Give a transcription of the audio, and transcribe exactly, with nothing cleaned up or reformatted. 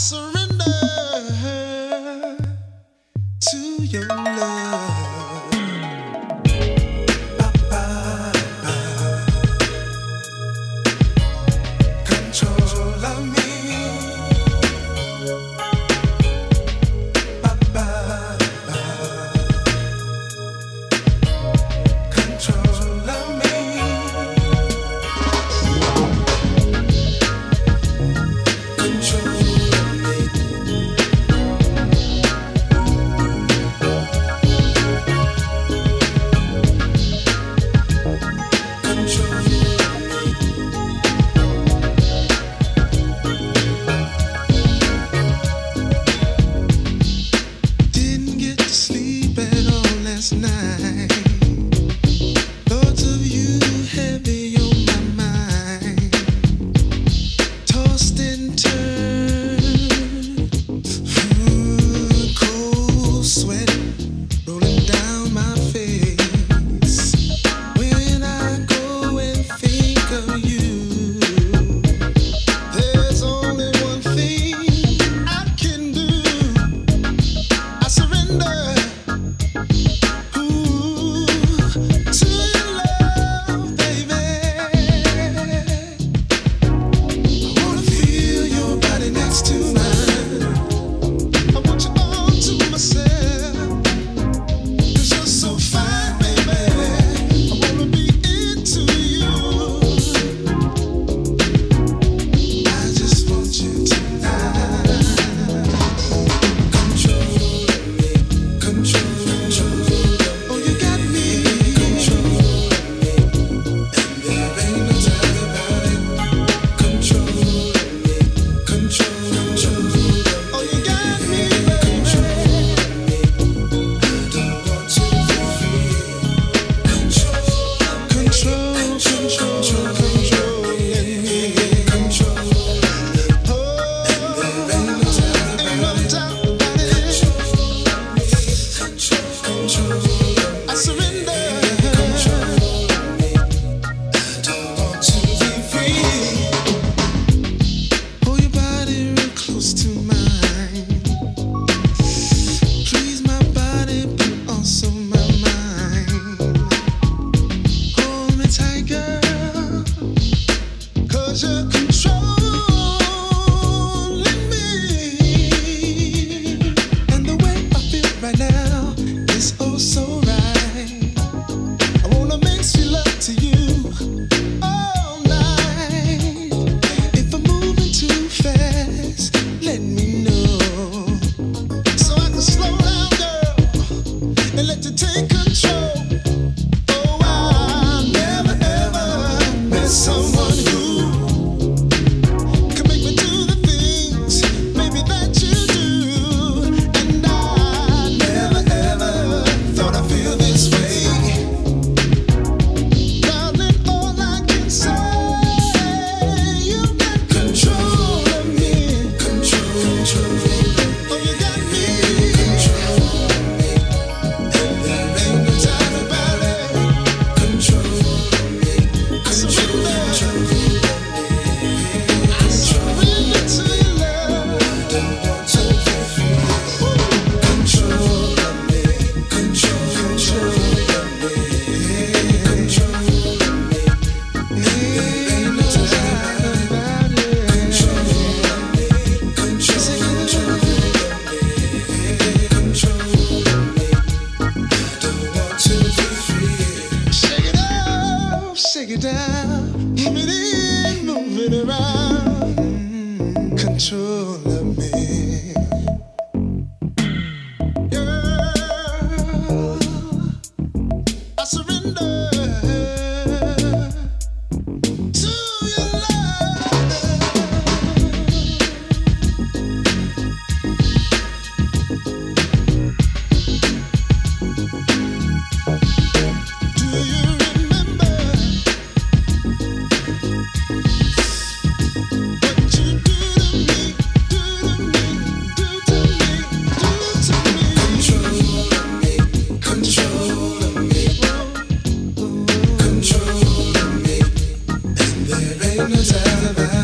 surrender to your love. Control of me. Control of me. Night. Thoughts of you heavy on my mind, tossed and turned, mm, cold sweat rolling down my face. When I go and think of you, there's only one thing I can do. I surrender. You're controlling me, and the way I feel right now is oh so right. I wanna make sweet love to you all night. If I'm moving too fast, let me know, so I can slow down, girl, and let you take control. Oh, I've never ever met someone who shake it down, move it in, move it around, mm, control of me. Girl, I surrender to your love. Do you Control of me, and there ain't no time about it.